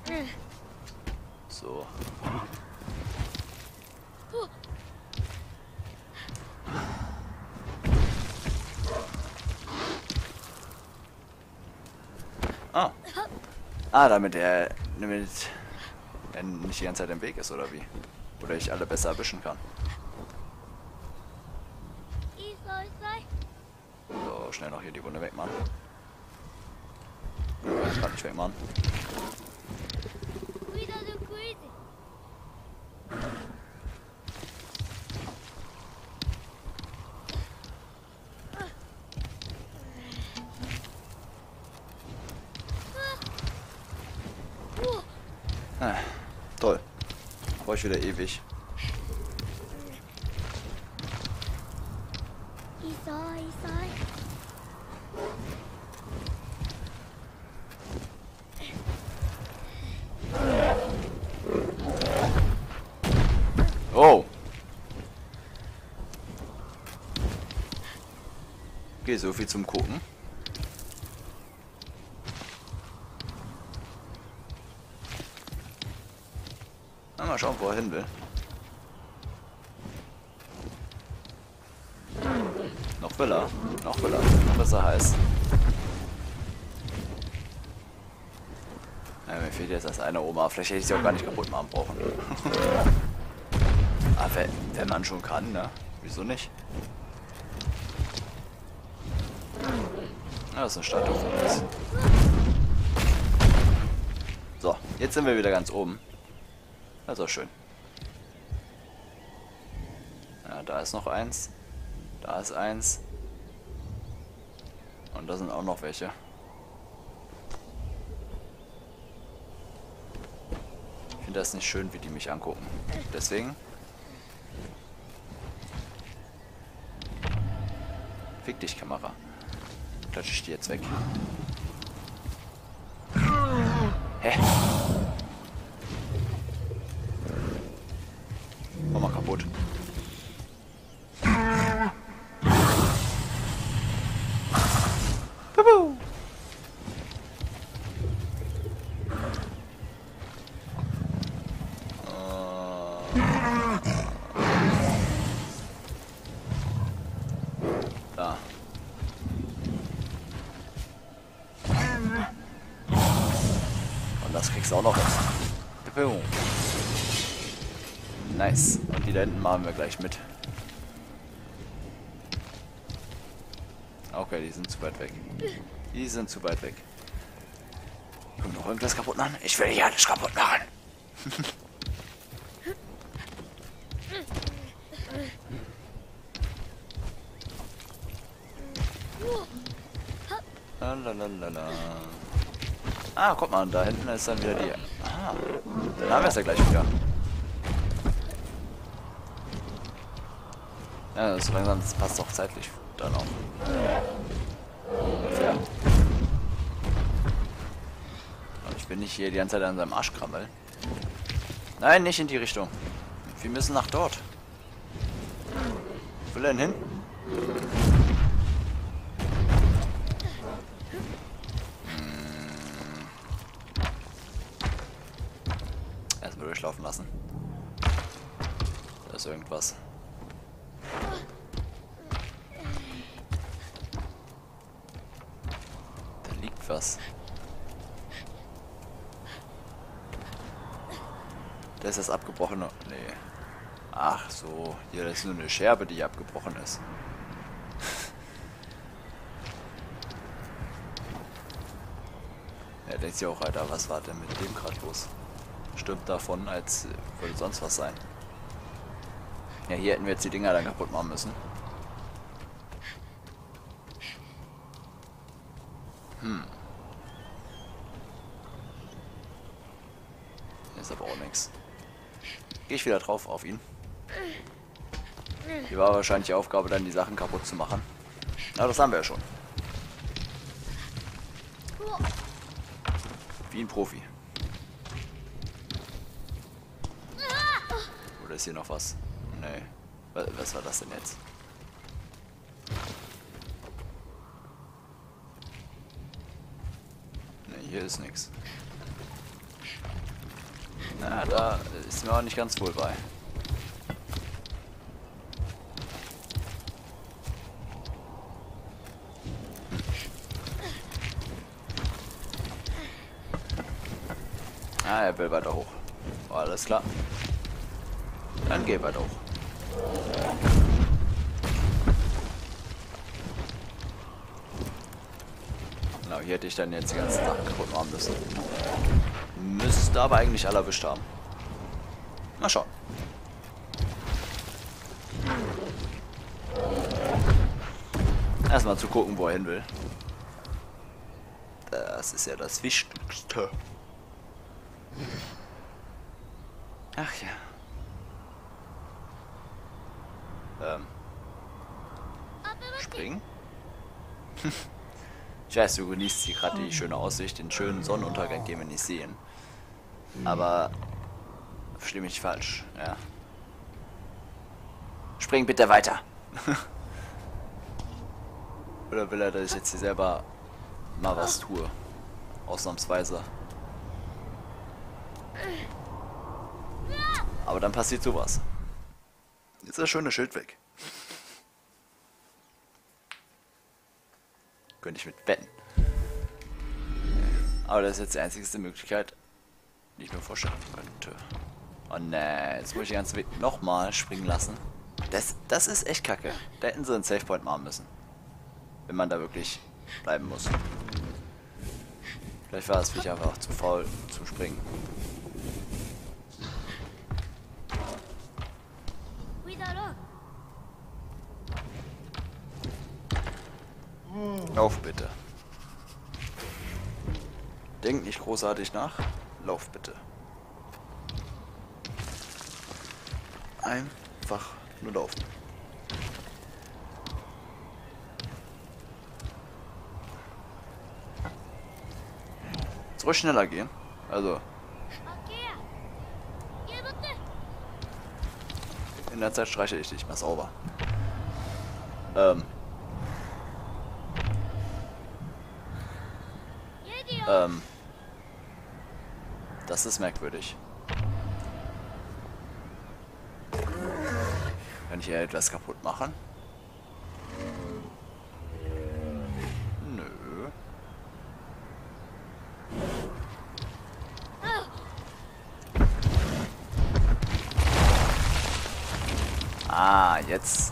So. Ah. Damit er nicht die ganze Zeit im Weg ist, oder wie? Oder ich alle besser erwischen kann. So, schnell noch hier die Wunde wegmachen. Ich kann nicht wegmachen. Toll. Brauche ich wieder ewig. Oh. Okay, so viel zum Gucken. Na, mal schauen, wo er hin will. Noch will er. Noch will er. Noch ist er heiß. Ja, mir fehlt jetzt das eine Oma. Vielleicht hätte ich sie auch gar nicht kaputt machen brauchen. Aber wenn man schon kann, ne? Wieso nicht? Ja, das ist eine Statue von uns. So, jetzt sind wir wieder ganz oben. Das ist auch schön. Ja, da ist noch eins. Da ist eins. Und da sind auch noch welche. Ich finde das nicht schön, wie die mich angucken. Deswegen. Fick dich, Kamera. Klatsche ich die jetzt weg. Hä? Mach mal kaputt. Bubu. Da. Und das kriegst du auch noch. Nice. Und die da hinten machen wir gleich mit. Okay, die sind zu weit weg. Die sind zu weit weg. Können wir noch irgendwas kaputt machen? Ich will hier alles kaputt machen. Lalalala. Ah, guck mal, da hinten ist dann wieder die... Ah, dann haben wir es ja gleich wieder. Ja, so langsam, das passt auch zeitlich dann auch. Ja. Und ich bin nicht hier die ganze Zeit an seinem Arsch krammeln. Nein, nicht in die Richtung. Wir müssen nach dort. Wo will er denn hin? Erstmal durchlaufen lassen. Da ist irgendwas. Da liegt was. Da ist das abgebrochene. Nee. Ach so. Hier, das ist nur eine Scherbe, die abgebrochen ist. Ja, denkt sich auch, Alter, was war denn mit dem gerade los? Stimmt davon, als würde sonst was sein. Ja, hier hätten wir jetzt die Dinger dann kaputt machen müssen. Hier ist aber auch nichts. Gehe ich wieder drauf auf ihn. Hier war wahrscheinlich die Aufgabe, dann die Sachen kaputt zu machen. Na, das haben wir ja schon. Wie ein Profi. Oder ist hier noch was? Nee. Was war das denn jetzt? Nee, hier ist nichts. Na, da ist mir auch nicht ganz wohl bei. Ah, er will weiter hoch. Oh, alles klar. Dann geh weiter hoch. Genau, hier hätte ich dann jetzt die ganze Nacht kaputt machen müssen. Müsste aber eigentlich alle erwischt haben. Mal schauen. Erstmal zu gucken, wo er hin will. Das ist ja das Wichtigste. Ach ja. Springen? Ich weiß, du genießt hier gerade die schöne Aussicht, den schönen Sonnenuntergang, den wir nicht sehen. Aber versteh mich nicht falsch, ja. Spring bitte weiter. Oder will er, dass ich jetzt hier selber mal was tue? Ausnahmsweise. Aber dann passiert sowas. Jetzt ist das schöne Schild weg. Könnte ich mit wetten. Aber das ist jetzt die einzigste Möglichkeit, die ich mir vorstellen könnte. Oh ne, jetzt muss ich den ganzen Weg nochmal springen lassen. Das ist echt kacke. Da hätten sie einen Savepoint machen müssen. Wenn man da wirklich bleiben muss. Vielleicht war das Viech einfach zu faul zum Springen. Lauf bitte. Denk nicht großartig nach. Lauf bitte. Einfach nur laufen. Es ruhig schneller gehen. Also. In der Zeit streiche ich dich mal sauber. Das ist merkwürdig. Kann ich hier etwas kaputt machen? Nö. Ah, jetzt.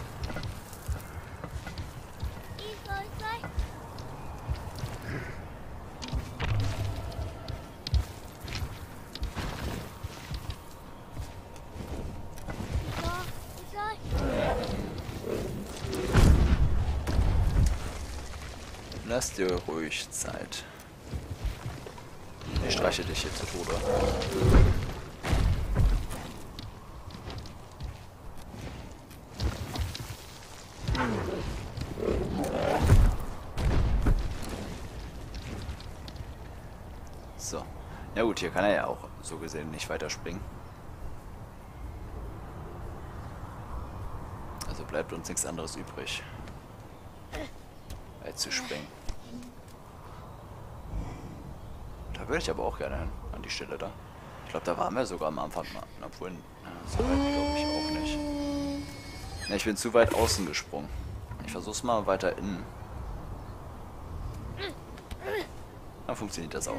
Lass dir ruhig Zeit. Ich streiche dich hier zu Tode. So. Ja gut, hier kann er ja auch so gesehen nicht weiterspringen. Also bleibt uns nichts anderes übrig, als zu springen. Da würde ich aber auch gerne hin, an die Stelle da. Ich glaube, da waren wir sogar am Anfang mal. Obwohl, so weit glaube ich auch nicht. Ne, ich bin zu weit außen gesprungen. Ich versuch's mal weiter innen. Dann funktioniert das auch.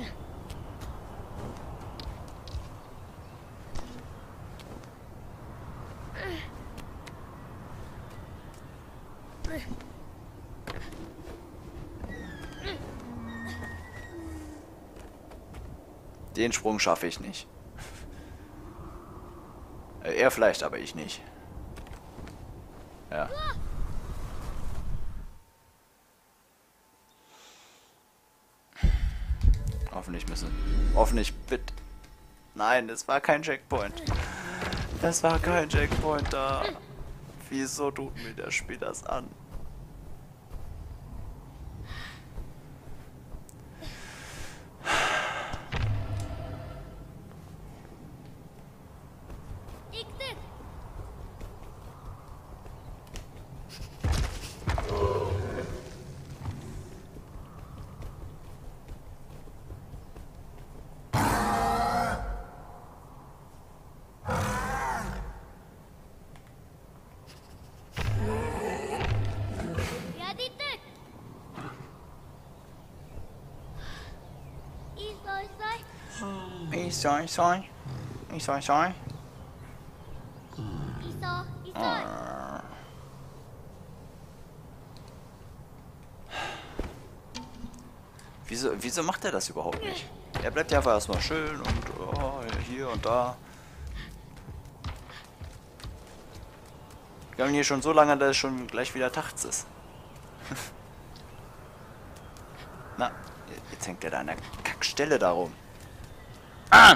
Den Sprung schaffe ich nicht. Er vielleicht, aber ich nicht. Ja. Hoffentlich müssen. Hoffentlich bitte. Nein, es war kein Checkpoint. Es war kein Checkpoint da. Wieso tut mir das Spiel das an? Wieso macht er das überhaupt nicht? Er bleibt ja einfach erstmal schön und oh, hier und da. Wir haben hier schon so lange, dass es schon gleich wieder tags ist. Na, jetzt hängt er da an der Kackstelle da rum. Ah!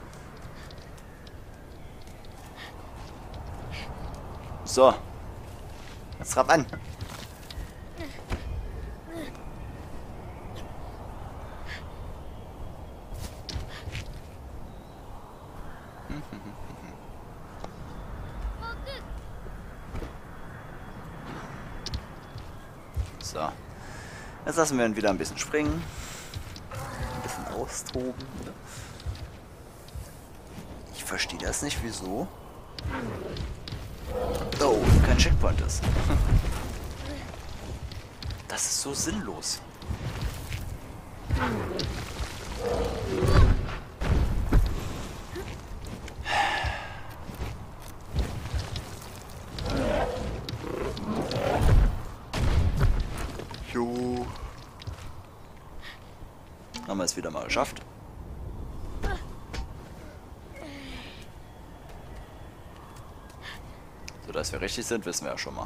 So. Jetzt trab an. So. Jetzt lassen wir ihn wieder ein bisschen springen. Ein bisschen austoben. Ich verstehe das nicht, wieso. Oh, kein Checkpoint ist. Das ist so sinnlos. Jo. Haben wir es wieder mal geschafft. So, dass wir richtig sind, wissen wir ja schon mal.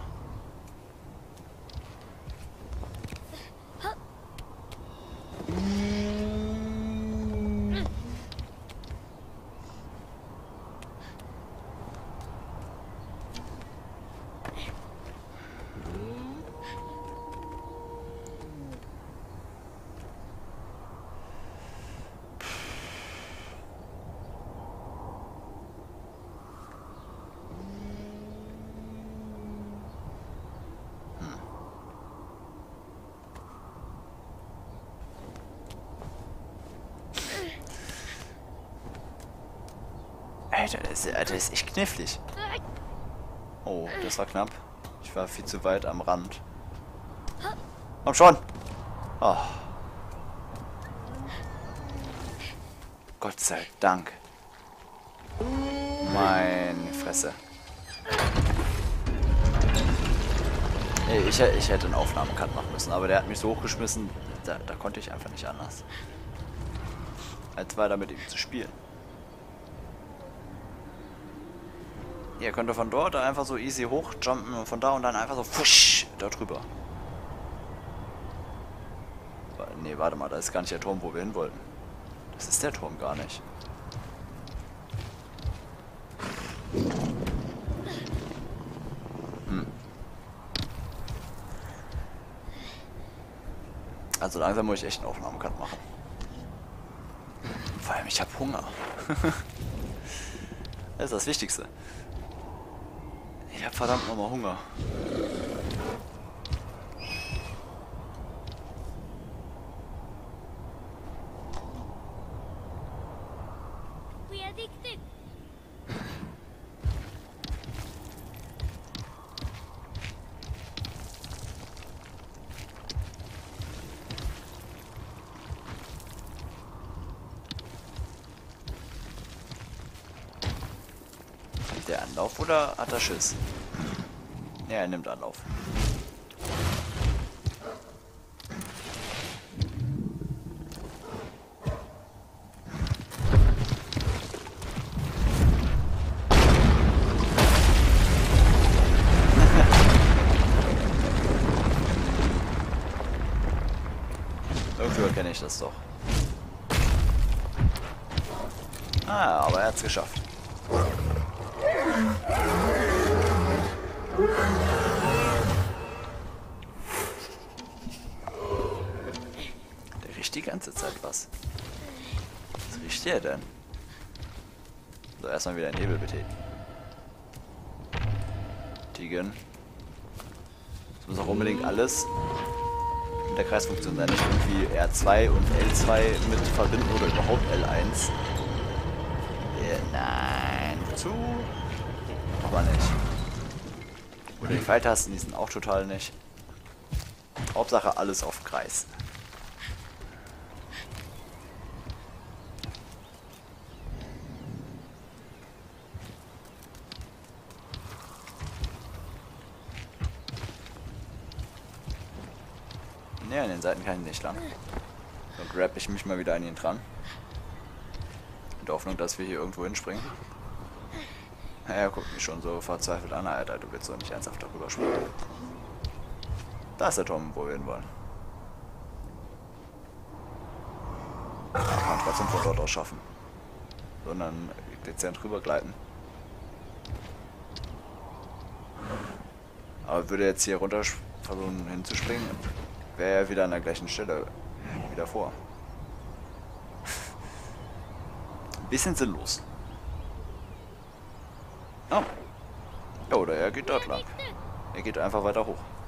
Alter, das ist echt knifflig. Oh, das war knapp. Ich war viel zu weit am Rand. Komm schon! Oh. Gott sei Dank. Meine Fresse. Ich hätte einen Aufnahmecut machen müssen, aber der hat mich so hochgeschmissen, da konnte ich einfach nicht anders. Als weiter mit ihm zu spielen. Ihr könnt von dort einfach so easy hochjumpen und von da und dann einfach so fusch da drüber. Nee, warte mal, das ist gar nicht der Turm, wo wir hin wollten. Das ist der Turm gar nicht. Also langsam muss ich echt einen Aufnahmecut machen. Vor allem, ich habe Hunger. Das ist das Wichtigste. Ich habe verdammt nochmal Hunger. Nimmt der Anlauf oder hat er Schiss? Ja, er nimmt Anlauf. Irgendwie kenne ich das doch. Ah, aber er hat es geschafft. Der riecht die ganze Zeit was. Was riecht der denn? So, erstmal wieder den Hebel betätigen. Es muss auch unbedingt alles mit der Kreisfunktion sein. Nicht irgendwie R2 und L2 mit verbinden oder überhaupt L1. Nein, wozu? Aber nicht. Oder die Pfeiltasten, die sind auch total nicht. Hauptsache alles auf Kreis. Ja, an den Seiten kann ich nicht lang. Dann grab ich mich mal wieder an ihn dran. In der Hoffnung, dass wir hier irgendwo hinspringen. Er guckt mich schon so verzweifelt an. Alter, du willst doch nicht ernsthaft darüber springen. Da ist der Turm, wo wir hin wollen. Kann man trotzdem von dort aus schaffen. Sondern dezent rübergleiten. Aber würde jetzt hier runter versuchen hinzuspringen, wäre er wieder an der gleichen Stelle wie davor. Ein bisschen sinnlos. Oh. Ja, oder er geht dort lang. Er geht einfach weiter hoch.